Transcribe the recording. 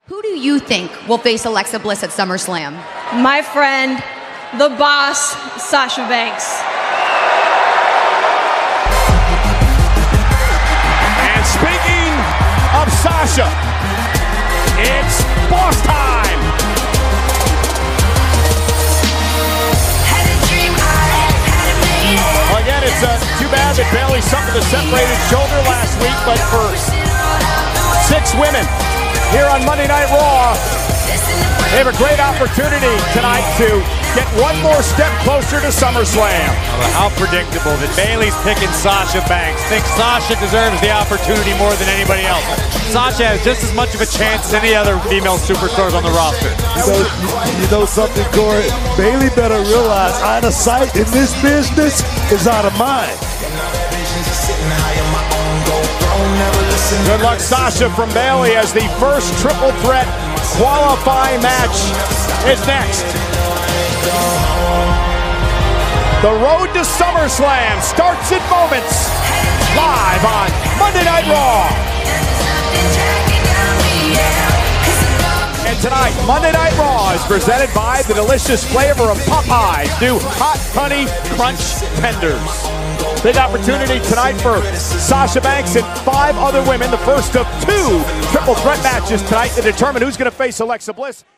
Who do you think will face Alexa Bliss at SummerSlam? My friend, the boss, Sasha Banks. And speaking of Sasha, it's boss time. Well, again, it's too bad that Bayley suffered a separated shoulder last week, but for 6 women here on Monday Night Raw, they have a great opportunity tonight to get one more step closer to SummerSlam. How predictable that Bayley's picking Sasha Banks. Thinks Sasha deserves the opportunity more than anybody else. Sasha has just as much of a chance as any other female superstars on the roster. You know something, Corey? Bayley better realize out of sight in this business is out of mind. Good luck, Sasha, from Bayley, as the first triple threat qualifying match is next. The road to SummerSlam starts in moments, live on Monday Night Raw. And tonight, Monday Night Raw is presented by the delicious flavor of Popeye's new Hot Honey Crunch Tenders. Big opportunity tonight for Sasha Banks and 5 other women, the first of 2 triple threat matches tonight to determine who's going to face Alexa Bliss.